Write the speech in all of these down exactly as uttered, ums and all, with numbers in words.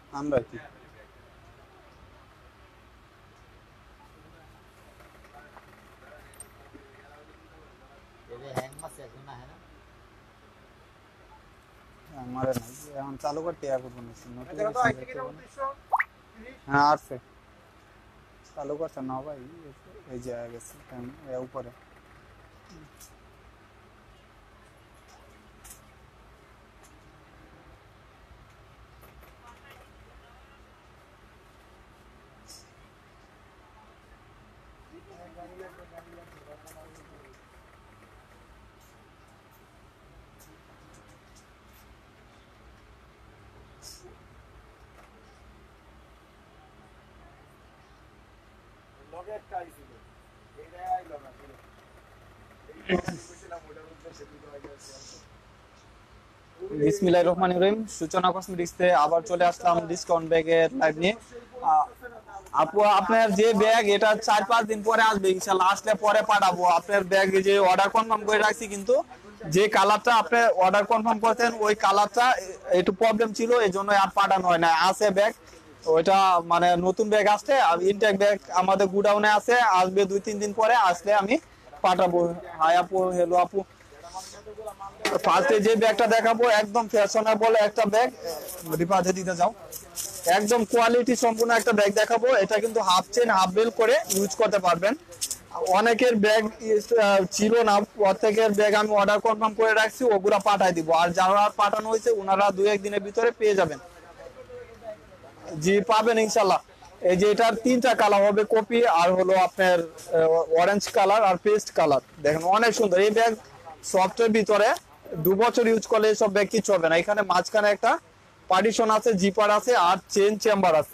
আমরা কি हमारे नहीं हम चालू करते हैं कुछ नोटिफिकेशन हाँ आठ से चालू करते ना भाई ये जाएगा टाइम या ऊपर है বিসমিল্লাহিররহমানিররহিম সূচনা কসমেটিক্স তে আবার চলে আসলাম ডিসকাউন্ট ব্যাগের লাইভ নিয়ে। আপু আপনার যে ব্যাগ এটা চার পাঁচ দিন পরে আসবে ইনশাআল্লাহ, আসলে পরে পাঠাবো। আপনার ব্যাগ যে অর্ডার কনফার্ম করে রাখছি, কিন্তু যে কালারটা আপনি অর্ডার কনফার্ম করতেন ওই কালারটা একটু প্রবলেম ছিল, এই জন্য আর পাঠানো হয় না। আছে ব্যাগ ওইটা মানে নতুন ব্যাগ আসছে, আর ইনটেক ব্যাগ আমাদের গুডাউনে আছে, আসবে দুই তিন দিন পরে, আসলে আমি পাঠাবো। হাই আপু, হ্যালো আপু। ফার্স্টে যে ব্যাগটা দেখাবো একদম ফ্যাশনেবল একটা ব্যাগ, রিপাতে দিতে যাও। একদম কোয়ালিটি সম্পূর্ণ একটা ব্যাগ দেখাবো। এটা কিন্তু হাফ চেন হাফ বেল করে ইউজ করতে পারবেন। অনেকের ব্যাগ ছিল না, প্রত্যেকের ব্যাগ আমি অর্ডার কনফার্ম করে রাখছি, ওগুলা পাঠাই দিব। আর যারা পাঠানো হয়েছে ওনারা দুই এক দিনের ভিতরে পেয়ে যাবেন। জি পাবেন ইনশাল্লাহ। এই যে এটার তিনটা কালার হবে, কপি আর হলো আপনার অরেঞ্জ কালার আর পেস্ট কালার। দেখেন অনেক সুন্দর এই ব্যাগ, সফটের ভিতরে দু বছর ইউজ করলে সব ব্যাগ কিছু হবে না। এখানে মাঝখানে একটা পার্টিশন আছে, জিপার আছে আর চেন চেম্বার আছে।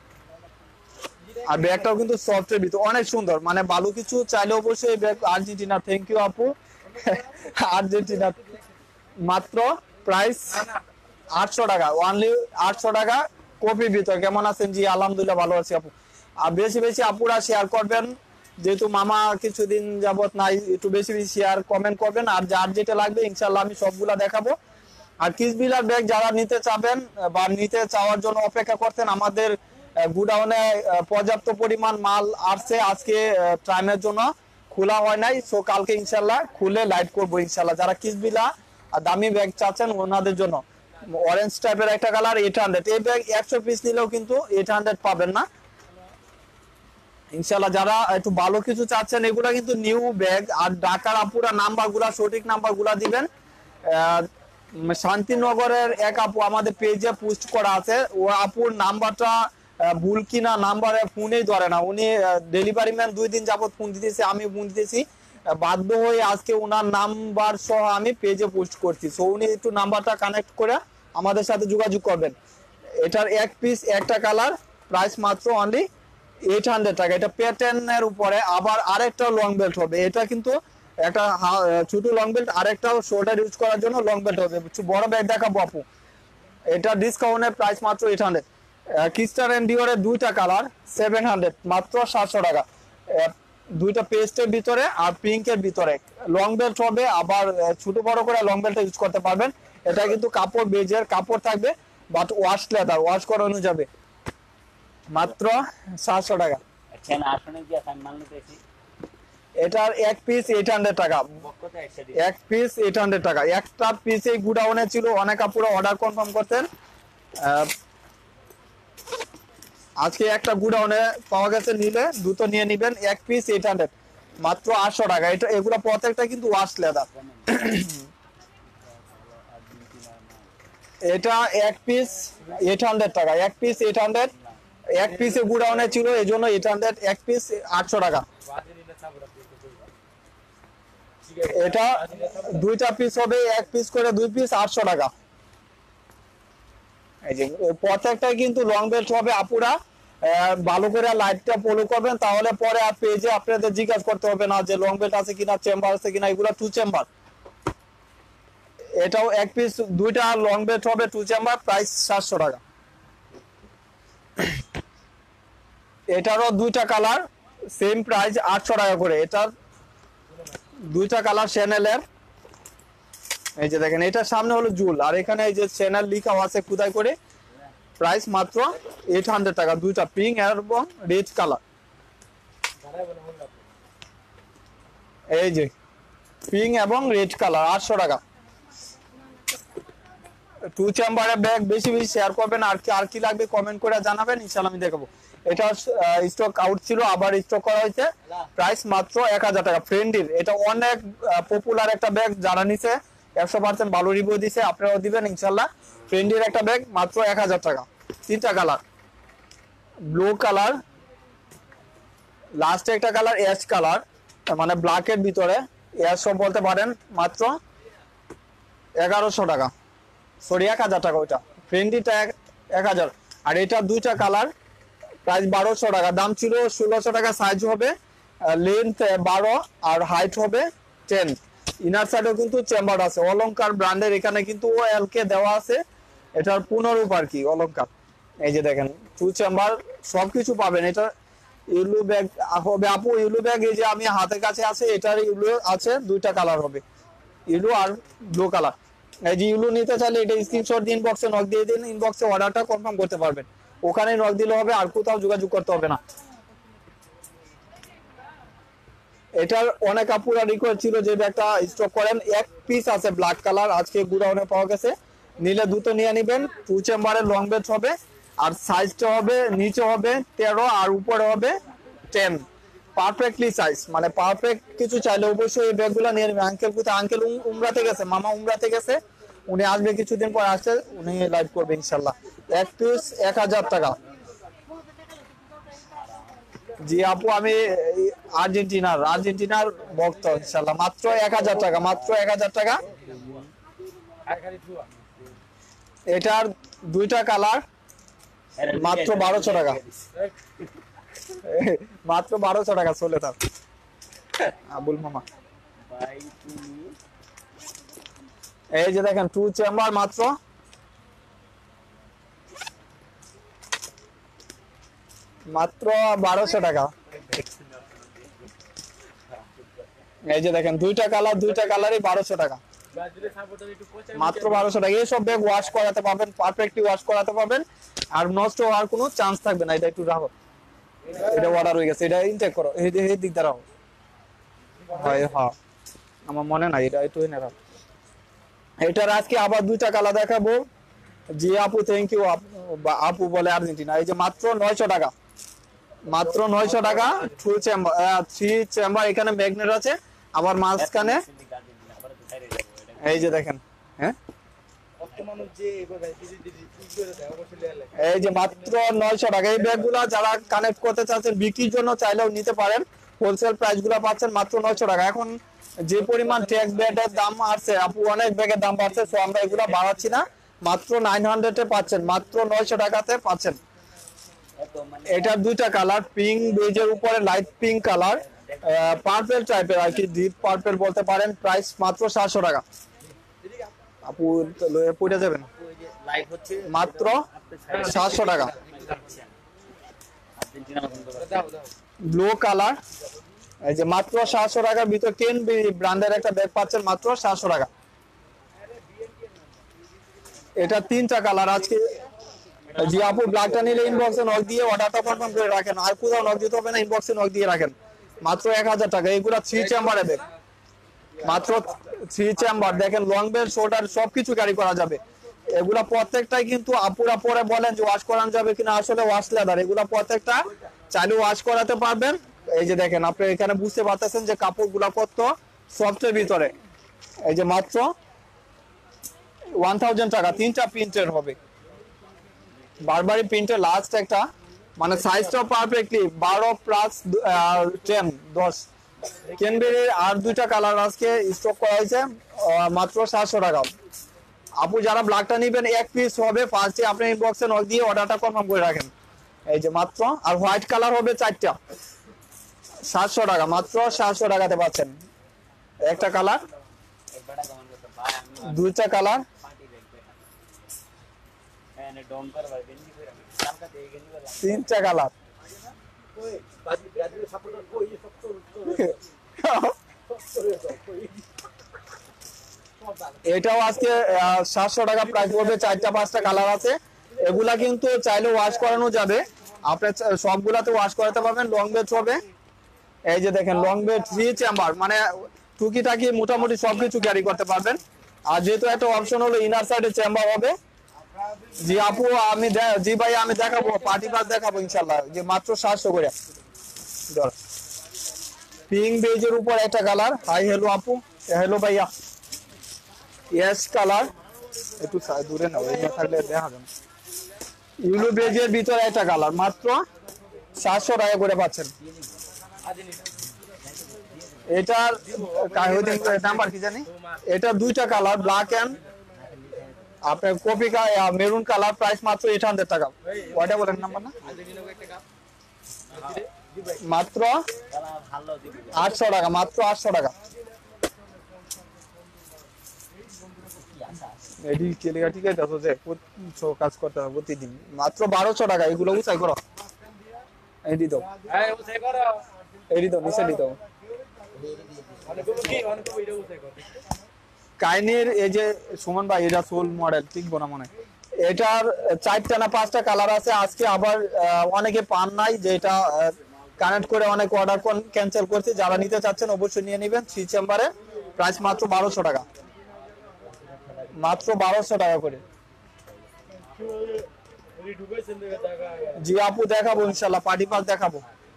আর ব্যাগটাও কিন্তু সফটের ভিতর অনেক সুন্দর, মানে ভালো কিছু চাইলে অবশ্যই ব্যাগ। আর্জেন্টিনা, থ্যাংক ইউ আপু। আর্জেন্টিনা মাত্র প্রাইস আটশো টাকা, ওনলি আটশো টাকা। কপি ভিতর কেমন আছেন? জি আলহামদুলিল্লাহ ভালো আছি আপু। আর বেশি বেশি আপুরা শেয়ার করবেন, যেহেতু মামা কিছুদিন যাবত নাই, একটু বেশি বেশি শেয়ার কমেন্ট করবেন। আর যার যেটা লাগবে ইনশাল্লাহ আমি সবগুলা দেখাবো। আর কিসবিলার ব্যাগ যারা নিতে চাবেন বা নিতে চাওয়ার জন্য অপেক্ষা করতেন, আমাদের গুডাউনে পর্যাপ্ত পরিমাণ মাল আসছে। আজকে টাইমের জন্য খোলা হয় নাই, সো কালকে ইনশাল্লাহ খুলে লাইভ করবো ইনশাল্লাহ। যারা কিসবিলা দামি ব্যাগ চাচ্ছেন ওনাদের জন্য অরেঞ্জ টাইপের একটা কালার এইট হান্ড্রেড, এই ব্যাগ একশো পিস নিলেও কিন্তু এইট হান্ড্রেড পাবেন না ইনশাল্লাহ। যারা একটু ভালো কিছু চাচ্ছেন, এগুলা কিন্তু নিউ ব্যাগ। আর ঢাকার আপুরা নাম্বার গুলা, সঠিক নাম্বার গুলা দিবেন। শান্তিনগরের এক আপু আমাদের পেজে পোস্ট করা আছে, ও আপুর নাম্বারটা ভুল কিনা নাম্বারে ফোনেই ধরে না। উনি ডেলিভারি ম্যান, দুই দিন যাবত ফোন দিতেছে, আমি ফোন দিতেছি, বাধ্য হয়ে আজকে ওনার নাম্বার সহ আমি পেজে পোস্ট করছি। সো উনি একটু নাম্বারটা কানেক্ট করে আমাদের সাথে যোগাযোগ করবেন। এটার এক পিস একটা কালার, প্রাইস মাত্র অনলি এইট হান্ড্রেড টাকা। এটা প্যাটার্নের উপরে আবার আরেকটা লং বেল্ট হবে। এটা কিন্তু একটা ছোট লং বেল্ট, আরেকটা শোল্ডার ইউজ করার জন্য লং বেল্ট হবে। বড় ব্যাগ দেখাবো আপু, এটা ডিসকাউন্টের প্রাইস মাত্র এইট হান্ড্রেড। কিস্টার এন্ড ডিওরের দুইটা কালার সেভেন হান্ড্রেড, মাত্র সাতশো টাকা। দুইটা পেস্টের ভিতরে আর পিঙ্কের ভিতরে লং বেল্ট হবে, আবার ছোট বড় করে লং বেল্ট ইউজ করতে পারবেন। এটা কিন্তু কাপড় বেজের কাপড় থাকবে, বাট ওয়াশ লেদার, ওয়াশ করানো যাবে। মাত্র সাতশো টাকা। এটার এক পিস এইট হান্ড্রেড টাকা, এক পিস এইট হান্ড্রেড টাকা। একটা পিস এই গুডাউনে ছিল, অনেক আপুরা অর্ডার কনফার্ম করতেন। আজকে একটা গুডাউনে পাওয়া গেছে, নিলে দ্রুত নিয়ে নিবেন। এক পিস এইট হান্ড্রেড, মাত্র আটশো টাকা। এটা এগুলো প্রত্যেকটা কিন্তু ওয়াশ লেদার। এটা এক পিস এইট হান্ড্রেড টাকা, এক পিস এইট হান্ড্রেড। এক পিসে গুডাউনে ছিল এই জন্য এইট হান্ড্রেড, এক পিস আটশো টাকা। এটা দুইটা পিস হবে, এক পিস করে দুই পিস আটশো টাকা। এই যে প্রত্যেকটা কিন্তু লং বেল্ট হবে। আপুরা ভালো করে লাইটটা ফলো করবেন, তাহলে পরে আর পেজে আপনাদের জিজ্ঞাসা করতে হবে না যে লং বেল্ট আছে কিনা, চেম্বার আছে কিনা। এগুলা টু চেম্বার। এটাও এক পিস দুইটা লং বেল্ট হবে, টু চেম্বার, প্রাইস সাতশো টাকা। এটারও দুইটা কালার, সেম প্রাইস আটশো টাকা করে। এটার দুইটা কালার চ্যানেলের। এই যে দেখেন, এটার সামনে হলো জুল, আর এখানে এই যে চ্যানেল লিখা আছে খুদাই করে। প্রাইস মাত্র এইট হান্ড্রেড টাকা, দুইটা পিঙ্ক এবং রেড কালার। এই যে পিঙ্ক এবং রেড কালার আটশো টাকা। টু চেম্বারের ব্যাগ বেশি বেশি শেয়ার করবেন, আর কি আর কি লাগবে কমেন্ট করে জানাবেন, ইনশাআল্লাহ আমি দেখাবো। এটা স্টক আউট ছিল, আবার স্টক করা হয়েছে। প্রাইস মাত্র এক হাজার টাকা। ফ্রেন্ডির এটা অনেক পপুলার একটা ব্যাগ, যারা নিছে একশো পার্সেন্ট ভালো রিভিউ দিছে, আপনারাও দিবেন ইনশাআল্লাহ। ফ্রেন্ডির একটা ব্যাগ মাত্র এক হাজার টাকা। তিনটা কালার, ব্লু কালার, লাস্টে একটা কালার অ্যাশ কালার, মানে ব্ল্যাকের ভিতরে অ্যাশ বলতে পারেন, মাত্র এগারোশো টাকা, সরি এক হাজার টাকা। ওইটা ফ্রেন্ডিটা এক হাজার। আর এটা দুইটা কালার, প্রাইস বারোশো টাকা। দাম ছিল ষোলোশো টাকা। সাইজ হবে লেন্থ বারো আর হাইট হবে টেন। ইনার সাইডেও কিন্তু চেম্বার আছে, অলংকার ব্র্যান্ডের। এখানে কিন্তু ও এল কে দেওয়া আছে, এটার পুনরূপ আর কি অলংকার। এই যে দেখেন টু চেম্বার সবকিছু পাবেন। এটা ইউলু ব্যাগ হবে আপু, ইউলু ব্যাগ এই যে আমি হাতের কাছে আছে, এটার ইউলু আছে, দুইটা কালার হবে, ইউলু আর ব্লু কালার। এই যে ইউলু নিতে চাইলে এটা স্ক্রিনশট দিন, ইনবক্সে নক দিয়ে দিন, ইনবক্সে অর্ডারটা কনফার্ম করতে পারবেন, ওখানে নক দিলে হবে, আর কোথাও যোগাযোগ করতে হবে না। এটার অনেক আপুরা রিকোয়েস্ট ছিল যে ব্যাগটা স্টক করেন, এক পিস আছে ব্ল্যাক কালার, আজকে গুডাউনে পাওয়া গেছে, নিলে দুটো নিয়ে নেবেন। টু চেম্বারের লং বেড হবে, আর সাইজটা হবে নিচে হবে তেরো আর উপরে হবে টেন। পারফেক্টলি সাইজ, মানে পারফেক্ট কিছু চাইলে অবশ্যই এই ব্যাগগুলো নিয়ে নেবেন। আঙ্কেল কোথায়? আঙ্কেল উমরাতে গেছে, মামা উমরাতে গেছে, উনি আসবে কিছুদিন পর, আসছে উনি লাইভ করবে ইনশাল্লাহ। এক পিস এক হাজার টাকা। জি আপু আমি আর্জেন্টিনার আর্জেন্টিনার ভক্ত ইনশাল্লাহ। মাত্র এক হাজার টাকা, মাত্র এক হাজার টাকা। এটার দুইটা কালার, মাত্র বারোশো টাকা, মাত্র বারোশো টাকা চলে তার আবুল মামা। এই যে দেখেন টু চেম্বার মাত্র মাত্র বারোশো টাকা। এই যে দেখেন দুইটা কালার, দুইটা কালারই বারোশো টাকা, মাত্র বারোশো টাকা। এইসব ব্যাগ ওয়াশ করাতে পারবেন, পারফেক্টলি ওয়াশ করাতে পারবেন, আর নষ্ট হওয়ার কোনো চান্স থাকবে না। এটা একটু রাখো, এটা অর্ডার হয়ে গেছে, এটা ইনটেক করো, এই এই দিক দ্বারা হয়। হ্যাঁ আমার মনে নাই, এটা একটু এনে রাখো। এটার আজকে আবার দুইটা কালার দেখাবো। জি আপু থ্যাংক ইউ। আপু বলে আর্জেন্টিনা। এই যে মাত্র নয়শো টাকা, মাত্র নয়শো টাকা। টু চেম্বার, থ্রি চেম্বার, এখানে ম্যাগনেট আছে, আবার মাঝখানে এই যে দেখেন। হ্যাঁ এই যে মাত্র নয়শো টাকা। এই ব্যাগগুলো যারা কানেক্ট করতে চাচ্ছেন বিক্রির জন্য চাইলেও নিতে পারেন, হোলসেল প্রাইস গুলো পাচ্ছেন মাত্র নয়শো টাকা। এখন যে পরিমাণ ট্যাক্স ব্যাগের দাম আসছে আপু, অনেক ব্যাগের দাম বাড়ছে, তো আমরা এগুলো বাড়াচ্ছি না, মাত্র নাইন হান্ড্রেডে পাচ্ছেন, মাত্র নয়শো টাকাতে পাচ্ছেন। এটার দুইটা কালার, পিঙ্ক বেজের উপরে লাইট পিঙ্ক কালার, পার্পল টাইপের আর কি, ডিপ পার্পল বলতে পারেন। প্রাইস মাত্র সাতশো টাকা। আপু পড়ে যাবেন, মাত্র সাতশো টাকা। ব্লু কালার, এই যে মাত্র সাতশো টাকার ভিতর কেন ব্র্যান্ডের একটা ব্যাগ পাচ্ছেন, মাত্র সাতশো টাকা। এটা তিনটা কালার আজকে। জি আপু ব্ল্যাকটা নিলে ইনবক্সে নক দিয়ে অর্ডারটা কনফার্ম করে রাখেন, আর কোথাও নক দিতে হবে না, ইনবক্সে নক দিয়ে রাখেন, মাত্র এক হাজার টাকা। এগুলা থ্রি চেম্বারে ব্যাগ, মাত্র থ্রি চেম্বার। দেখেন লং বেল শোল্ডার সবকিছু ক্যারি করা যাবে। এগুলা প্রত্যেকটাই কিন্তু আপুরা পরে বলেন যে ওয়াশ করানো যাবে কিনা, আসলে ওয়াশ লেদার। এগুলা প্রত্যেকটা চাইলে ওয়াশ করাতে পারবেন। এই যে দেখেন আপনি এখানে বুঝতে পারতেছেন যে কাপড়গুলা কত সফটের ভিতরে। এই যে মাত্র ওয়ান থাউজেন্ড টাকা। তিনটা প্রিন্টের হবে, বারবারি প্রিন্টের লাস্ট একটা, মানে সাইজটাও পারফেক্টলি বারো প্লাস টেন দশ। ক্যানবেরির আর দুইটা কালার আজকে স্টক করা হয়েছে, মাত্র সাতশো টাকা। আপু যারা ব্ল্যাকটা নিবেন এক পিস হবে, ফার্স্টে আপনি ইনবক্সে নক দিয়ে অর্ডারটা কনফার্ম করে রাখেন। এই যে মাত্র, আর হোয়াইট কালার হবে চারটা, সাতশো টাকা, মাত্র সাতশো টাকাতে পাচ্ছেন। একটা কালার, দুইটা কালার, তিনটা কালার। এটাও আজকে সাতশো টাকা প্রাইস পড়বে, চারটা পাঁচটা কালার আছে। এগুলা কিন্তু চাইলে ওয়াশ করানো যাবে, আপনি সবগুলাতে ওয়াশ করাতে পারবেন। লং বেড হবে, এই যে দেখেন লং বেড থ্রি চেম্বার, মানে টুকিটাকি মোটামুটি সবকিছু ক্যারি করতে পারবেন। আর যেহেতু একটা অপশন হলো ইনার সাইডে চেম্বার হবে। জি আপু আমি জি ভাই আমি দেখাবো, পার্টি পাস দেখাবো ইনশাল্লাহ, যে মাত্র সাতশো করে। পিঙ্ক বেজের উপর একটা কালার। হাই হ্যালো আপু, হ্যালো ভাইয়া। ইয়েস কালার, একটু দূরে নাও, এই থাকলে দেখা যাবে। ইউলো বেজের ভিতরে একটা কালার, মাত্র সাতশো টাকা করে পাচ্ছেন। এটার নাম্বার কি জানি, এটা দুইটা কালার, ব্ল্যাক এন্ড আপনার কপি মেরুন কালার, প্রাইস মাত্র এইট হান্ড্রেড টাকা। ওইটা বলেন নাম্বার না, মাত্র আটশো টাকা, মাত্র আটশো টাকা। ঠিক আছে যে কাজ করতে হবে প্রতিদিন, মাত্র বারোশো টাকা। এগুলো উঁচাই করো, এডি দাও, এডি দাও, নিচে দি দাও। কাইনের এই যে সুমন ভাই, এটা সোল মডেল ঠিক বোনা মনে, এটার চারটা না পাঁচটা কালার আছে। আজকে আবার অনেকে পান নাই, যে এটা কানেক্ট করে অনেক অর্ডার ক্যান্সেল করছে। যারা নিতে চাচ্ছেন অবশ্যই নিয়ে নেবেন। থ্রি চেম্বারে, প্রাইস মাত্র বারোশো টাকা, মাত্র বারোশো টাকা করে। জি আপু দেখাবো ইনশাল্লাহ, পার্টি পাস দেখাবো।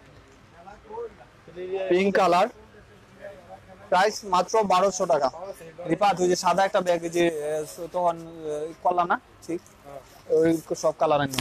পিঙ্ক কালার, প্রাইস মাত্র বারোশো টাকা। রিপাত ওই যে সাদা একটা ব্যাগ, যে তখন করলা না ঠিক, ওই সব কালার আনি।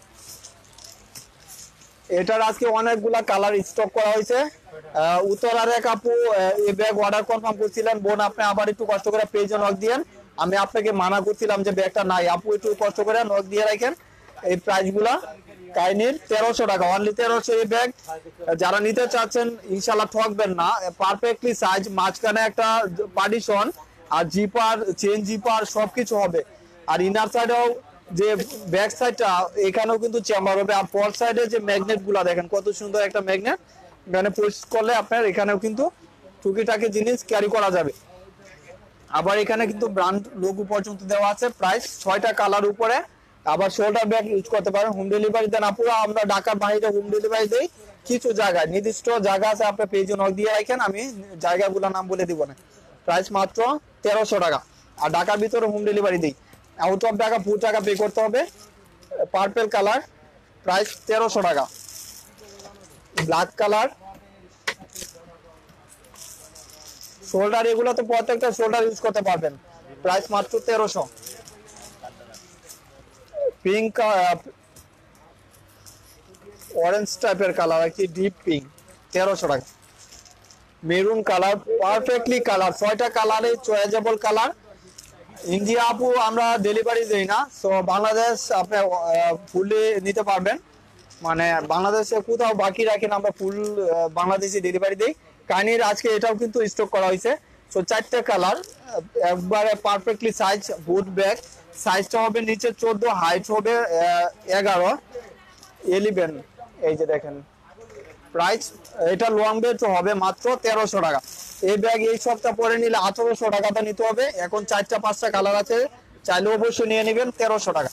এটার আজকে অনেকগুলা কালার স্টক করা হয়েছে। উত্তরার এক আপু এই ব্যাগ অর্ডার কনফার্ম করছিলেন, বোন আপনি আবার একটু কষ্ট করে পেজে নক দিয়েন। আমি আপনাকে মানা করছিলাম যে ব্যাগটা নাই, আপু একটু কষ্ট করে নক দিয়ে রাখেন। এই প্রাইস গুলা কাইনির তেরোশো টাকা, অনলি তেরোশো এই ব্যাগ। যারা নিতে চাচ্ছেন ইনশাল্লাহ ঠকবেন না, পারফেক্টলি সাইজ, মাঝখানে একটা পার্টিশন, আর জিপার চেন জিপার সবকিছু হবে। আর ইনার সাইডেও যে ব্যাক সাইডটা, এখানেও কিন্তু চেম্বার হবে। আর ফর সাইডে যে ম্যাগনেট গুলা দেখেন কত সুন্দর একটা ম্যাগনেট, মানে পুশ করলে আপনার এখানেও কিন্তু টুকিটাকি জিনিস ক্যারি করা যাবে। আবার এখানে কিন্তু ব্র্যান্ড লোগো পর্যন্ত দেওয়া আছে। প্রাইস ছয়টা কালার উপরে। আবার শোল্ডার ব্যাগ ইউজ করতে পারেন। হোম ডেলিভারি দেন আপুরা, আমরা ঢাকার বাইরে হোম ডেলিভারি দেই। কিছু জায়গায় নির্দিষ্ট জায়গা আছে, আপনার পেজে নক দিয়ে রাখেন, আমি জায়গাগুলোর নাম বলে দিব না। প্রাইস মাত্র তেরোশো টাকা। আর ঢাকার ভিতরে হোম ডেলিভারি দিই, আউট অফ ঢাকা ফুল টাকা পে করতে হবে। পার্পল কালার, প্রাইস তেরোশো টাকা। ব্ল্যাক কালার, শোল্ডার, এগুলো তো প্রত্যেকটা শোল্ডার ইউজ করতে পারবেন। প্রাইস মাত্র তেরোশো। পিঙ্ক অরেঞ্জ টাইপের কালার, একটি ডিপ পিঙ্ক, তেরোশো টাকা। মেরুন কালার, পারফেক্টলি কালার, ছয়টা কালারে চয়েজেবল কালার। ইন্ডিয়া আপু আমরা ডেলিভারি দেই না, তো বাংলাদেশ আপনি ফুলে নিতে পারবেন, মানে বাংলাদেশে কোথাও বাকি রাখেন, আমরা ফুল বাংলাদেশে ডেলিভারি দেই। কাইনির আজকে এটাও কিন্তু স্টক করা হয়েছে। সো চারটে কালার, একবারে পারফেক্টলি সাইজ, বুট ব্যাগ। সাইজটা হবে নিচে চোদ্দ, হাইট হবে এগারো, ইলেভেন। এই যে দেখেন প্রাইস, এটা লং বেড হবে মাত্র তেরোশো টাকা। এই ব্যাগ এই সপ্তাহ পরে নিলে আঠারোশো টাকাটা নিতে হবে। এখন চারটা পাঁচটা কালার আছে, চাইলে অবশ্যই নিয়ে নেবেন, তেরোশো টাকা।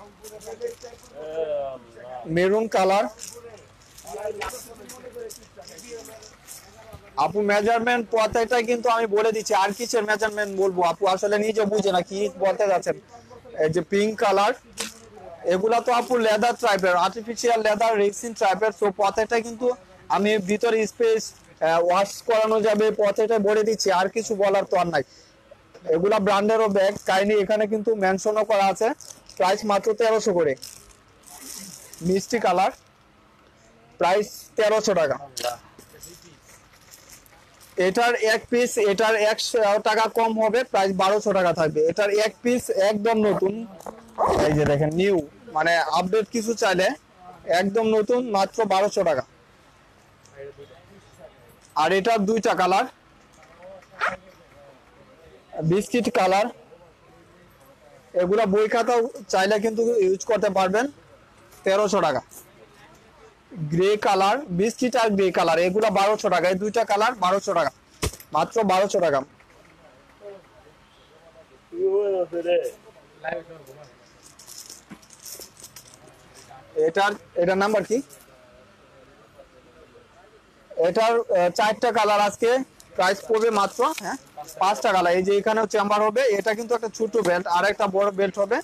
মেরুন কালার, আপু মেজারমেন্ট প্রত্যেকটা কিন্তু আমি বলে দিচ্ছি, আর কিসের মেজারমেন্ট বলবো, আপু আসলে নিজে বুঝে না কি বলতে যাচ্ছেন। এই যে পিঙ্ক কালার, এগুলা তো আপু লেদার টাইপের, আর্টিফিশিয়াল লেদার রেক্সিন টাইপের। সো প্রত্যেকটা কিন্তু আমি ভিতরে স্পেস ওয়াশ করানো যাবে, প্রত্যেকটা বলে দিচ্ছি, আর কিছু বলার তো আর নাই। এগুলা ব্র্যান্ডেরও ব্যাগ, কাইনি এখানে কিন্তু মেনশনও করা আছে। প্রাইস মাত্র তেরোশো করে। মিষ্টি কালার, প্রাইস তেরোশো টাকা। এটার এক পিস, এটার একশো টাকা কম হবে, প্রাইস বারোশো টাকা থাকবে। এটার এক পিস একদম নতুন, এই যে দেখেন নিউ, মানে আপডেট কিছু চাইলে একদম নতুন, মাত্র বারোশো টাকা। আর এটার দুইটা কালার, বিস্কিট কালার, এগুলা বই খাতাও চাইলে কিন্তু ইউজ করতে পারবেন, তেরোশো টাকা। গ্রে কালার, বিস্কিট আর গ্রে কালার, এগুলা বারোশো টাকা। এই দুইটা কালার বারোশো টাকা, মাত্র বারোশো টাকা। এটার এটার নাম্বার কি? এটার চারটা কালার আজকে প্রাইস পড়বে মাত্র হ্যাঁ পাঁচটা কালার। এই যে এখানেও চেম্বার হবে, এটা কিন্তু একটা ছোট বেল্ট আর একটা বড় বেল্ট হবে।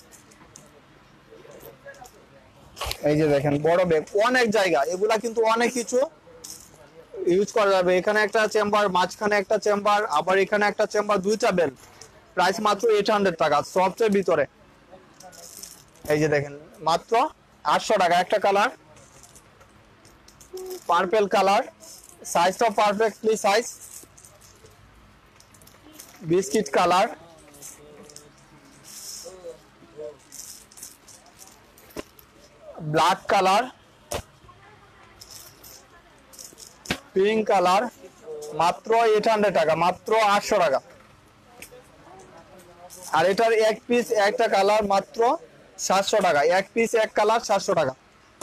এই যে দেখেন বড় বেল্ট, অনেক জায়গা, এগুলা কিন্তু অনেক কিছু ইউজ করা যাবে। এখানে একটা চেম্বার, মাঝখানে একটা চেম্বার, আবার এখানে একটা চেম্বার, দুইটা বেল্ট, প্রাইস মাত্র এইট হান্ড্রেড টাকা সফটের ভিতরে। এই যে দেখেন মাত্র আটশো টাকা একটা কালার, পার্পল কালার, সাইজটা perfectly size, biscuit colour, black colour, pink colour, মাত্র এইট হান্ড্রেড টাকা, মাত্র আটশো টাকা। আর এটার এক পিস একটা কালার মাত্র সাতশো টাকা, এক পিস এক কালার সাতশো টাকা।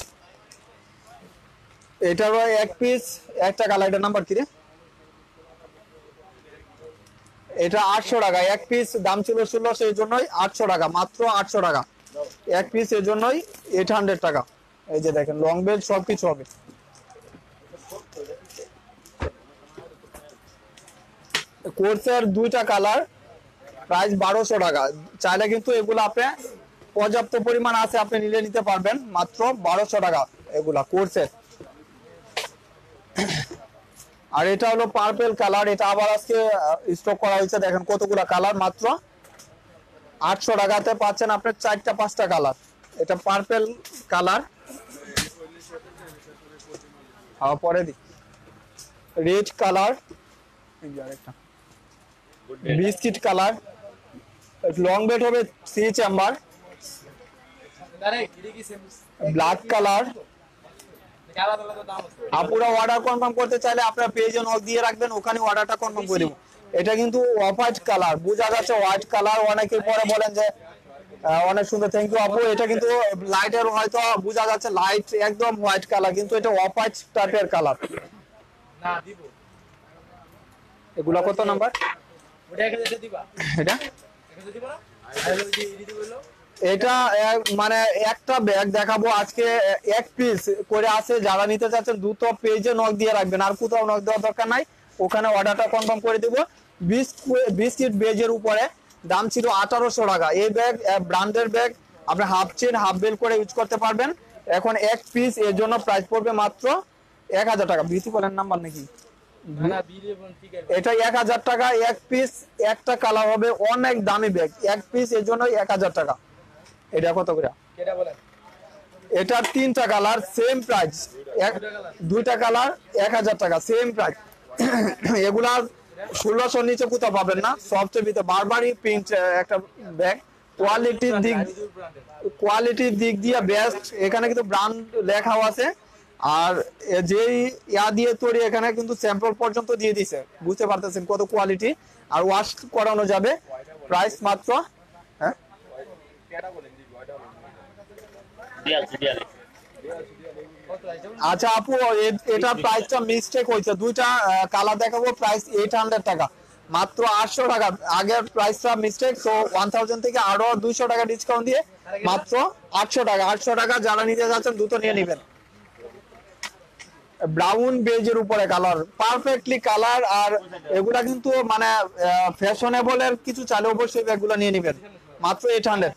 এটারও এক পিস একটা কালার, এটার নাম্বার কি রে? এটা আটশো টাকা এক পিস, দাম ছিল ষোলোশো, এই জন্যই আটশো টাকা, মাত্র আটশো টাকা এক পিস, এর জন্যই এইট হান্ড্রেড টাকা। এই যে দেখেন লং বেল্ট সবকিছু হবে। কোর্সের দুইটা কালার, প্রাইস বারোশো টাকা। চাইলে কিন্তু এগুলো আপনি পর্যাপ্ত পরিমাণ আছে, আপনি নিলে নিতে পারবেন, মাত্র বারোশো টাকা এগুলা কোর্সের। আর এটা হলো পার্পল কালার, এটা আবার আজকে স্টক করা হয়েছে, দেখেন কতগুলা কালার, মাত্র আটশো টাকাতে পাচ্ছেন আপনার চারটা পাঁচটা কালার। এটা পার্পল কালার, পরে the red colour, biscuit colour, long belt হবে থ্রি চেম্বার, ব্ল্যাক কালার। আপুরা অর্ডার কনফার্ম করতে চাইলে আপনারা পেজে নক দিয়ে রাখবেন, ওখানে অর্ডারটা কনফার্ম করে দেব। এটা কিন্তু অফ হোয়াইট কালার, বোঝা যাচ্ছে হোয়াইট কালার, অনেকে পরে বলেন যে অনেক সুন্দর, থ্যাংক ইউ আপু। এটা কিন্তু লাইটের হয়তো বোঝা যাচ্ছে লাইট একদম হোয়াইট কালার, কিন্তু এটা অফ হোয়াইট টাইপের কালার। না দিব, এগুলা কত নাম্বার? ওটা এক হাজার দিবা, এটা এক হাজার দিবা না, এটা মানে একটা ব্যাগ দেখাবো আজকে এক পিস করে আছে, যারা নিতে চাচ্ছেন দ্রুত পেজে নক দিয়ে রাখবেন, আর কোথাও নক দেওয়ার দরকার নাই, ওখানে অর্ডারটা কনফার্ম করে দেবো। বিস্কিট বেজের উপরে, দাম ছিল আঠারোশো টাকা। এই ব্যাগ ব্র্যান্ডের ব্যাগ, আপনি হাফ চেন হাফ বেল করে ইউজ করতে পারবেন। এখন এক পিস এর জন্য প্রাইস পড়বে মাত্র এক হাজার টাকা। বিউটি কলের নাম্বার নাকি? এটা এক হাজার টাকা এক পিস, একটা কালার হবে, অনেক দামি ব্যাগ, এক পিস এর জন্য এক হাজার টাকা। এটা কত করে? এটা তিনটা কালার সেম প্রাইস, দুইটা কালার এক হাজার টাকা সেম প্রাইস। এগুলা ষোলোশোর নিচে কোথাও পাবেন না, সবচেয়ে ভিতরে বারবারই প্রিন্ট একটা ব্যাগ, কোয়ালিটির দিক কোয়ালিটির দিক দিয়ে বেস্ট। এখানে কিন্তু ব্র্যান্ড লেখাও আছে, আর যেই ইয়া দিয়ে তৈরি, এখানে কিন্তু স্যাম্পল পর্যন্ত দিয়ে দিছে, বুঝতে পারতেছেন কত কোয়ালিটি। আর ওয়াশ করানো যাবে, প্রাইস মাত্র হ্যাঁ আচ্ছা আপু, এটা প্রাইসটা মিস্টেক হয়েছে, দুইটা কালার দেখাবো, প্রাইস এইট হান্ড্রেড টাকা, মাত্র আটশো টাকা। আগের প্রাইসটা মিস্টেক, তো ওয়ান থাউজেন্ড থেকে আরো দুইশো টাকা ডিসকাউন্ট দিয়ে মাত্র আটশো টাকা। আটশো টাকা যারা নিতে যাচ্ছেন দ্রুত নিয়ে নেবেন। ব্রাউন বেজের উপরে কালার, পারফেক্টলি কালার, আর এগুলা কিন্তু মানে ফ্যাশনেবল এর কিছু চালে অবশ্যই এগুলা নিয়ে নেবেন, মাত্র এইট হান্ড্রেড।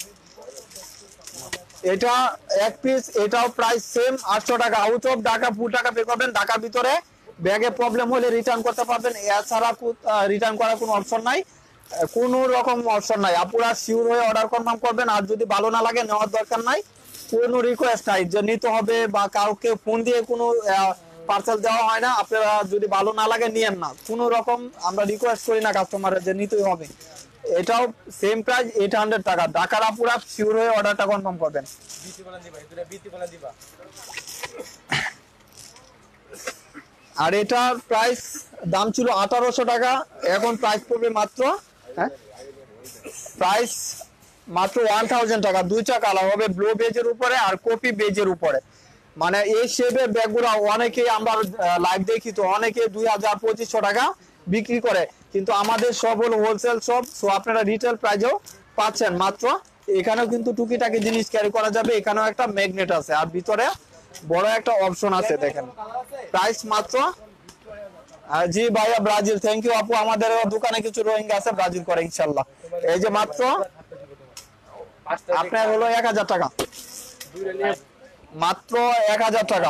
এটা এক পিস, এটাও প্রাইস সেম আটশো টাকা। আউট অফ ঢাকা ফুল টাকা পে করবেন, ঢাকার ভিতরে ব্যাগে প্রবলেম হলে রিটার্ন করতে পারবেন, এছাড়া রিটার্ন করার কোনো অপশন নাই, কোনো রকম অপশন নাই। আপনারা শিওর হয়ে অর্ডার কনফার্ম করবেন, আর যদি ভালো না লাগে নেওয়ার দরকার নাই, কোনো রিকোয়েস্ট নাই যে নিতে হবে, বা কাউকে ফোন দিয়ে কোনো পার্সেল দেওয়া হয় না। আপনারা যদি ভালো না লাগে নিয়েন না, কোনো রকম আমরা রিকোয়েস্ট করি না কাস্টমারের যে নিতেই হবে। এটাও সেম প্রাইস এইট হান্ড্রেড টাকা। ঢাকার আপুরা শিওর হয়ে অর্ডারটা কনফার্ম করবেন। আর এটার প্রাইস দাম ছিল আঠারোশো টাকা, এখন প্রাইস পড়বে মাত্র হ্যাঁ প্রাইস মাত্র ওয়ান থাউজেন্ড টাকা। দুইটা কালার হবে, ব্লু বেজের উপরে আর কপি বেজের উপরে। মানে এই শেপের ব্যাগগুলো অনেকে আমরা লাইভ দেখি, তো অনেকে দুই হাজার পঁচিশশো টাকা বিক্রি করে, কিন্তু আমাদের সব হলো হোলসেল শপ, সো আপনারা রিটেল প্রাইসেও পাচ্ছেন মাত্র এখানেও কিন্তু টুকিটাকি জিনিস ক্যারি করা যাবে। এখানেও একটা ম্যাগনেট আছে আর ভিতরে বড় একটা অপশন আছে দেখেন। প্রাইস মাত্র জি ভাইয়া ব্রাজিল, থ্যাংক ইউ আপু। আমাদের দোকানে কিছু রোহিঙ্গা আছে, ব্রাজিল করে ইনশাল্লাহ। এই যে মাত্র আপনার হলো এক হাজার টাকা, মাত্র এক হাজার টাকা।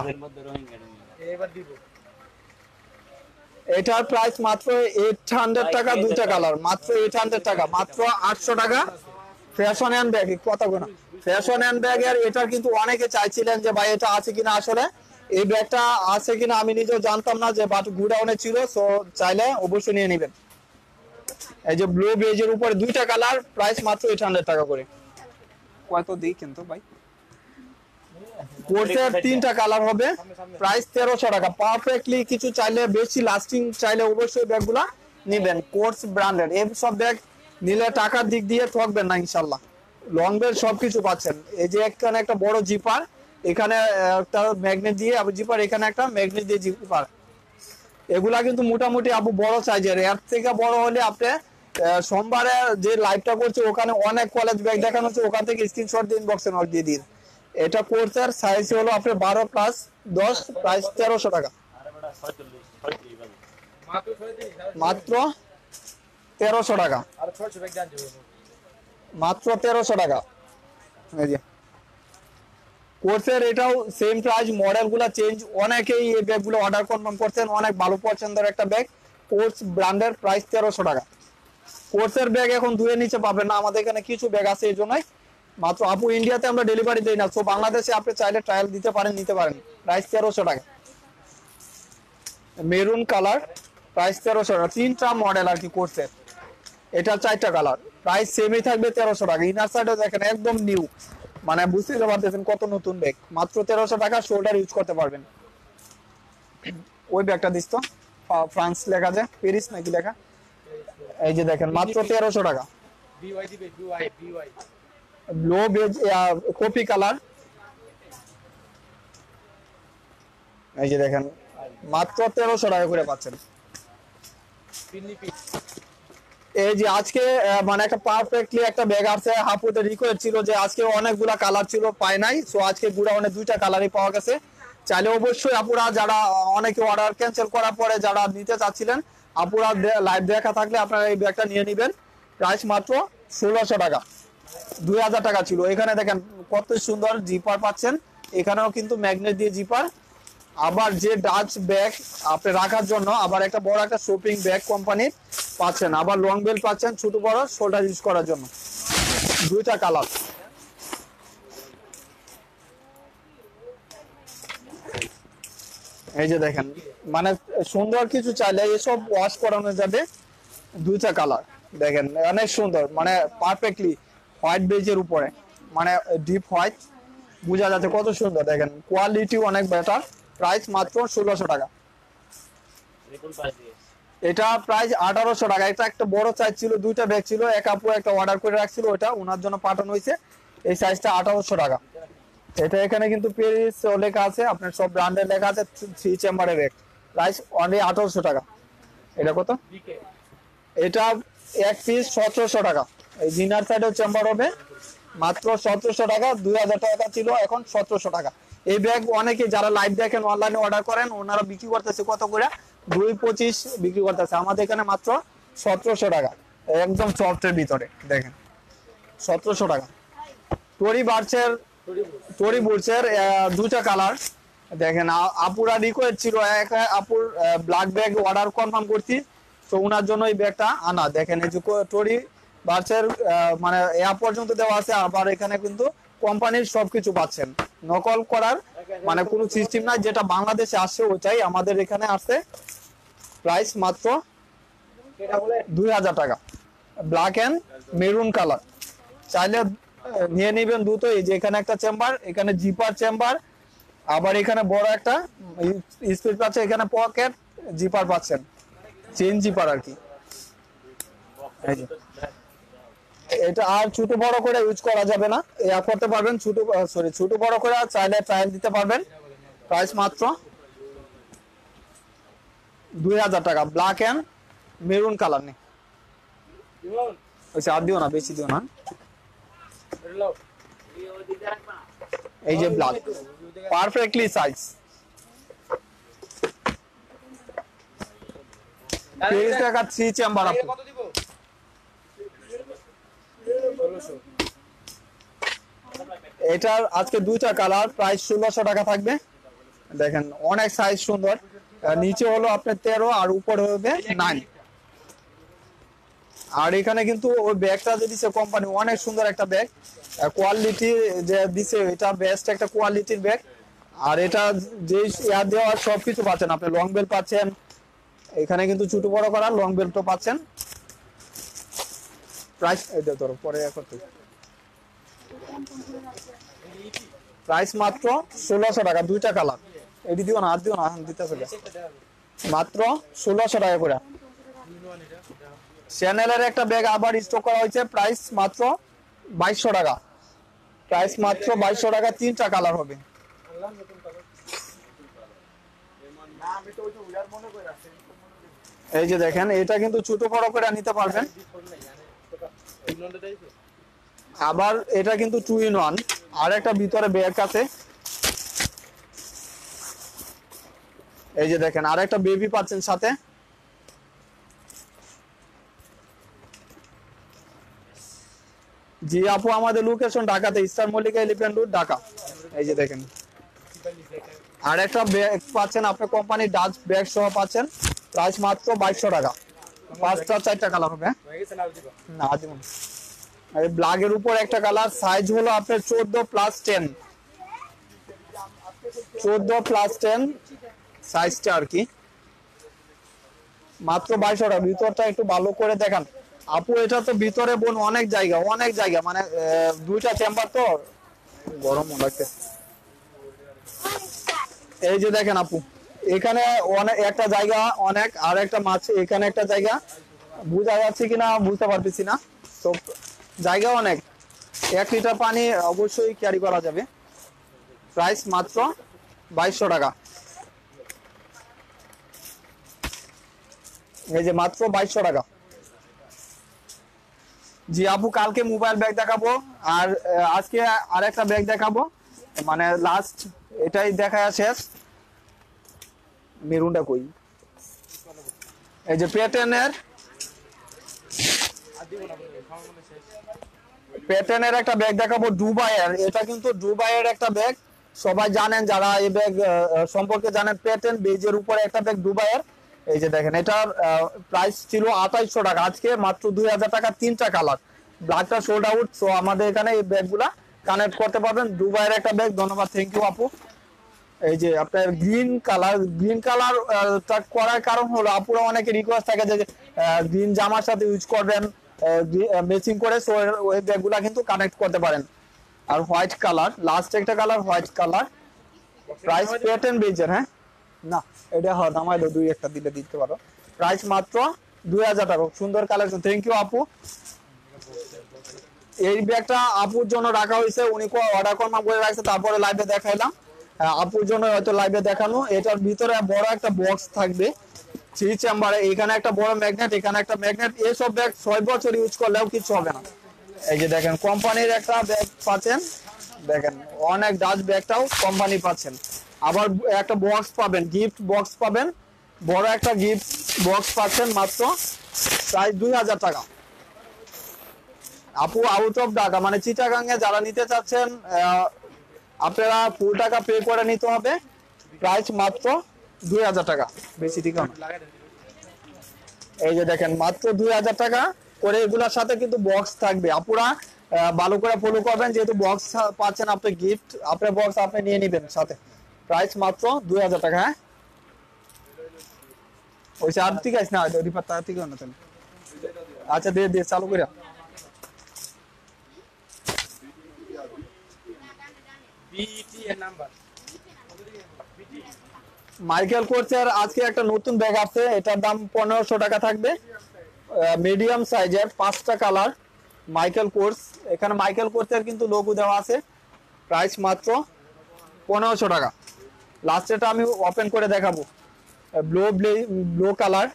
এটার প্রাইস মাত্র এইট হান্ড্রেড টাকা, দুইটা কালার মাত্র এইট হান্ড্রেড টাকা, মাত্র আটশো টাকা। ফ্যাশন হ্যান্ড ব্যাগ কত গুণা ফ্যাশন হ্যান্ড ব্যাগ এর এটা কিন্তু অনেকে চাইছিলেন যে ভাই এটা আছে কিনা, আসলে এই ব্যাগটা আছে কিনা আমি নিজেও জানতাম না, যে বাট গুডাউনে ছিল, সো চাইলে অবশ্যই নিয়ে নেবেন। এই যে ব্লু বেজের উপরে দুইটা কালার, প্রাইস মাত্র এইট হান্ড্রেড টাকা করে। কত দিই কিন্তু ভাই, কোর্সের তিনটা কালার হবে, প্রাইস তেরোশো টাকা। পারফেক্টলি কিছু চাইলে বেশি লাস্টিং চাইলে অবশ্যই ব্যাগগুলা নেবেন কোর্স ব্র্যান্ডেড। এই সব ব্যাগ নিলে টাকার দিক দিয়ে ঠকবেন না ইনশাল্লাহ। লং বেল সবকিছু পাচ্ছেন। এই যে এখানে একটা বড় জিপার, এখানে একটা ম্যাগনেট দিয়ে আবু জিপার, এখানে একটা ম্যাগনেট দিয়ে জিপার। এগুলা কিন্তু মোটামুটি আবু বড় সাইজের, এর থেকে বড় হলে আপনি সোমবারে যে লাইভটা করছে ওখানে অনেক কলেজ ব্যাগ দেখানো হচ্ছে, ওখান থেকে স্ক্রিনশট দিন, বক্সে নক দিয়ে দিন। এটা কোর্সের সাইজ হলো আপনার বারো প্লাস দশ, প্রাইস তেরোশো টাকা, মাত্র তেরোশো টাকা, মাত্র তেরোশো টাকা। এই যে কোর্সের এটাও সেম প্রাইস, মডেল গুলা চেঞ্জ। অনেকেই এই ব্যাগ গুলো অর্ডার কনফার্ম করছেন, অনেক ভালো পছন্দের একটা ব্যাগ কোর্স ব্র্যান্ডের, প্রাইস তেরোশো টাকা। কোর্সের ব্যাগ এখন দুয়ের নিচে পাবেন না, আমাদের এখানে কিছু ব্যাগ আছে এই জন্যই। মাত্র আপু ইন্ডিয়াতে আমরা ডেলিভারি দেই না, তো বাংলাদেশে আপনি চাইলে ট্রায়াল দিতে পারেন, নিতে পারেন। প্রাইস তেরোশো টাকা, মেরুন কালার, প্রাইস তেরোশো টাকা। তিনটা মডেল আর কি কোর্সের, এটা চারটা কালার, প্রাইস সেমই থাকবে তেরোশো টাকা। ইনার সাইডও দেখেন একদম নিউ, মানে বুঝতে পারতেছেন কত নতুন ব্যাগ, মাত্র তেরোশো টাকা। শোল্ডার ইউজ করতে পারবেন। ওই ব্যাগটা দিস তো, ফ্রান্স লেখা আছে, প্যারিস নাকি লেখা। এই যে দেখেন মাত্র তেরোশো টাকা, ব্লু বেজ কপি কালার। এই যে দেখেন মাত্র তেরোশো টাকা করে পাচ্ছেন। এই যে আজকে মানে একটা পারফেক্টলি একটা ব্যাগ আছে, হাপুতে রিকোয়েস্ট ছিল যে আজকে অনেকগুলা কালার ছিল, পাই নাই, সো আজকে গুড়াউনে দুইটা কালারই পাওয়া গেছে। চাইলে অবশ্যই আপুরা যারা অনেকে অর্ডার ক্যান্সেল করার পরে যারা নিতে চাচ্ছিলেন, আপুরা লাইভ দেখা থাকলে আপনারা এই ব্যাগটা নিয়ে নেবেন। প্রাইস মাত্র ষোলোশো টাকা, দুই হাজার টাকা ছিল। এখানে দেখেন কত সুন্দর জিপার পাচ্ছেন, এখানেও কিন্তু ম্যাগনেট দিয়ে জিপার। আবার যে ডাচ ব্যাগ আপনি রাখার জন্য আবার একটা বড় একটা শপিং ব্যাগ কোম্পানির পাচ্ছেন, আবার লং বেল পাচ্ছেন ছোট বড় শোল্ডার ইউজ করার জন্য, দুইটা কালার। এই যে দেখেন মানে সুন্দর কিছু চাইলে এসব ওয়াশ করানো যাবে, দুইটা কালার দেখেন অনেক সুন্দর, মানে পারফেক্টলি হোয়াইট বেজের উপরে, মানে ডিপ হোয়াইট, বোঝা যাচ্ছে কত সুন্দর। দেখেন কোয়ালিটি অনেক বেটার, প্রাইস মাত্র ষোলোশো টাকা। এটা প্রাইস আঠারোশো টাকা। এটা একটা বড় সাইজ ছিল, দুইটা ব্যাগ ছিল, এক আপু একটা অর্ডার করে রাখছিল, ওটা ওনার জন্য পাঠানো হয়েছে। এই সাইজটা আঠারোশো টাকা। এটা এখানে কিন্তু প্যারিস লেখা আছে, আপনার সব ব্র্যান্ডের লেখা আছে, থ্রি চেম্বারের ব্যাগ, প্রাইস অনলি আঠারোশো টাকা। এটা কত? এটা এক পিস সতেরোশো টাকা। এই জিনার সাইডেও চেম্বার হবে, মাত্র সতেরোশো টাকা। দুই হাজার টাকা ছিল, এখন সতেরোশো টাকা। এই ব্যাগ অনেকে যারা লাইভ দেখেন অনলাইনে অর্ডার করেন, ওনারা বিক্রি করতেছে কত করে, দুই পঁচিশ বিক্রি করতেছে, আমাদের এখানে মাত্র সতেরোশো টাকা, একদম সফটের ভিতরে দেখেন সতেরোশো টাকা। টরি বার্চের টরি বুটসের দুটা কালার দেখেন, আপুরা রিকোয়েস্ট ছিল, এক আপুর ব্ল্যাক ব্যাগ অর্ডার কনফার্ম করছি, তো ওনার জন্য এই ব্যাগটা আনা। দেখেন এই যে টরি বার্চের মানে এ পর্যন্ত দেওয়া আছে, আবার এখানে কিন্তু কোম্পানির সবকিছু পাচ্ছেন, নকল করার মানে কোনো সিস্টেম নাই। যেটা বাংলাদেশে আসছে ওইটাই আমাদের এখানে আসছে। প্রাইস মাত্র দুই হাজার টাকা, ব্ল্যাক এন্ড মেরুন কালার। চাইলে নিয়ে নিবেন দ্রুত। এই যে এখানে একটা চেম্বার, এখানে জিপার চেম্বার, আবার এখানে বড় একটা স্পিড পাচ্ছে, এখানে পকেট জিপার পাচ্ছেন, চেন জিপার আর কি। এটা আর ছোট বড় করে ইউজ করা যাবে না, ইয়া করতে পারবেন ছোট সরি ছোট বড় করে চাইলে ট্রায়াল দিতে পারবেন। প্রাইস মাত্র দুই হাজার টাকা, ব্ল্যাক এন্ড মেরুন কালার নেই, আর দিও না, বেশি দিও না। এই যে ব্ল্যাক পারফেক্টলি সাইজ তিরিশ টাকা থ্রি চেম্বার আপু এটার আজকে দুইটা কালার প্রাইস ষোলোশো টাকা থাকবে দেখেন অনেক সাইজ সুন্দর নিচে হলো আপনার তেরো আর উপরে হবে নাইন আর এখানে কিন্তু ওই ব্যাগটা যে দিছে কোম্পানি অনেক সুন্দর একটা ব্যাগ কোয়ালিটি যে দিছে এটা বেস্ট একটা কোয়ালিটির ব্যাগ আর এটা যে ইয়ার দেওয়া সবকিছু পাচ্ছেন আপনি লং বেল পাচ্ছেন এখানে কিন্তু ছোট বড় করা লং বেল তো পাচ্ছেন প্রাইস এটা ধরো পরে করতে প্রাইস মাত্র ষোলোশো টাকা দুইটা কালার এটি দিও না আর দিও না দিতে হবে মাত্র ষোলোশো টাকা করে চ্যানেলের একটা ব্যাগ আবার স্টক করা হয়েছে প্রাইস মাত্র বাইশশো টাকা প্রাইস মাত্র বাইশশো টাকা তিনটা কালার হবে এই যে দেখেন এটা কিন্তু ছোট বড় করে নিতে পারবেন আবার এটা কিন্তু টু ইন ওয়ান আর একটা ভিতরে ব্যাগ আছে এই যে দেখেন আর একটা বেবি পাচ্ছেন সাথে জি আপু আমাদের লোকেশন ঢাকাতে star Mallika elephant road Dhaka এই যে দেখেন আর একটা ব্যাগ পাচ্ছেন আপনি কোম্পানির ডাচ ব্যাগ সহ পাচ্ছেন প্রাইস মাত্র বাইশশো টাকা পাঁচটা চারটা কালার হবে না দিব এই ব্ল্যাকের উপর একটা কালার সাইজ হলো আপনার চোদ্দ প্লাস টেন চোদ্দ প্লাস টেন সাইজটা আর কি মাত্র বাইশশো টাকা ভিতরটা একটু ভালো করে দেখান আপু এটা তো ভিতরে বোন অনেক জায়গা অনেক জায়গা মানে দুইটা চেম্বার তো গরম লাগছে এই যে দেখেন আপু এখানে অনেক একটা জায়গা অনেক আর একটা মাছ এখানে একটা জায়গা বোঝা যাচ্ছে কিনা বুঝতে পারতেছি না তো জায়গা অনেক এক লিটার পানি অবশ্যই ক্যারি করা যাবে প্রাইস মাত্র বাইশশো টাকা এই যে মাত্র বাইশশো টাকা জি আপু কালকে মোবাইল ব্যাগ দেখাবো আর আজকে আরেকটা ব্যাগ দেখাবো মানে লাস্ট এটাই দেখায় শেষ মেরুনটা কই এই যে প্যাটার্নের প্যাটার্নের একটা ব্যাগ দেখাবো দুবাইয়ের এটা কিন্তু দুবাইয়ের একটা ব্যাগ সবাই জানেন যারা এই ব্যাগ সম্পর্কে জানেন প্যাটার্ন বেজের উপরে একটা ব্যাগ দুবাইয়ের এই যে দেখেন এটার প্রাইস ছিল আঠাইশশো টাকা আজকে মাত্র দুই হাজার টাকা তিনটা কালার ব্ল্যাকটা সোল্ড আউট সো আমাদের এখানে এই ব্যাগগুলা কানেক্ট করতে পারবেন দুবাইয়ের একটা ব্যাগ ধন্যবাদ থ্যাংক ইউ আপু এই যে আপনার গ্রিন কালার গ্রিন কালার করার কারণ হলো আপুরা অনেকে রিকোয়েস্ট থাকে যে গ্রিন জামার সাথে ইউজ করবেন ম্যাচিং করে সো ওই ব্যাগগুলা কিন্তু কানেক্ট করতে পারেন আর হোয়াইট কালার লাস্ট একটা colour white colour price pattern বেজের হ্যাঁ না এটা হয় নামাই দাও দুই একটা দিলে দিতে পারো প্রাইস মাত্র দুই হাজার টাকা সুন্দর কালেকশন থ্যাংক ইউ আপু এই ব্যাগটা আপুর জন্য রাখা হয়েছে উনি অর্ডার কনফার্ম করে রাখছে তারপরে লাইভে দেখাইলাম আপুর জন্য হয়তো লাইভে দেখানো এটার ভিতরে বড় একটা বক্স থাকবে থ্রি চেম্বারে এখানে একটা বড় ম্যাগনেট এখানে একটা ম্যাগনেট এইসব ব্যাগ ছয় বছর ইউজ করলেও কিছু হবে না এই যে দেখেন কোম্পানির একটা ব্যাগ পাচ্ছেন দেখেন অনেক ডাচ ব্যাগটাও কোম্পানি পাচ্ছেন আবার একটা বক্স পাবেন গিফট বক্স পাবেন বড় একটা গিফট বক্স পাচ্ছেন মাত্র প্রায় দুই হাজার টাকা আপু আউট অফ ঢাকা মানে চিটাগাঙ্গে যারা নিতে চাচ্ছেন আপনারা ফুল টাকা পে করে নিতে হবে প্রাইস মাত্র দুই হাজার টাকা বেশি ঠিক না এই যে দেখেন মাত্র দুই হাজার টাকা করে এগুলোর সাথে কিন্তু বক্স থাকবে আপুরা ভালো করে ফলো করবেন যেহেতু বক্স পাচ্ছেন আপনি গিফট আপনার বক্স আপনি নিয়ে নেবেন সাথে প্রাইস মাত্র দুই হাজার টাকা হ্যাঁ ওই আর ঠিক আছে না হয়তো রিপার তার ঠিক না আচ্ছা দিয়ে দিয়ে চালু করে মাইকেল কোর্সের আজকে একটা নতুন ব্যাগ আছে এটার দাম পনেরোশো টাকা থাকবে মিডিয়াম সাইজের পাঁচটা কালার মাইকেল কোর্স এখানে মাইকেল কোর্সের কিন্তু লোগো দেওয়া আছে প্রাইস মাত্র পনেরোশো টাকা লাস্টেটা আমি ওপেন করে দেখাবো blue blue colour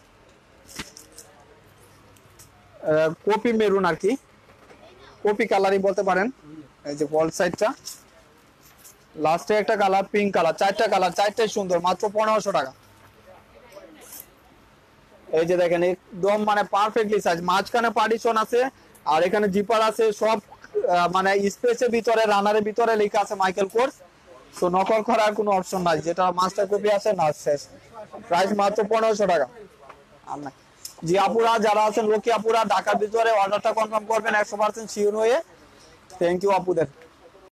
coffee maroon আর কি কপি কালারই বলতে পারেন এই যে ফল সাইডটা, লাস্টে একটা কালার পিঙ্ক কালার, চারটা কালার, চারটাই সুন্দর, মাত্র পনেরোশো টাকা। এই যে দেখেন একদম মানে পারফেক্টলি সাইজ, মাঝখানে পার্টিশন আছে আর এখানে জিপার আছে সব, মানে স্পেসের ভিতরে রানারের ভিতরে লেখা আছে মাইকেল কোর্স। তো নকল করার কোনো অপশন নাই, যেটা মাস্টার কপি আছে না শেষ। প্রাইস মাত্র পনেরোশো টাকা। আর না জি আপুরা যারা আছেন, লক্ষ্মী আপুরা ঢাকার ভিতরে অর্ডারটা কনফার্ম করবেন একশো পার্সেন্ট শিওর হয়ে। থ্যাংক ইউ আপুদের।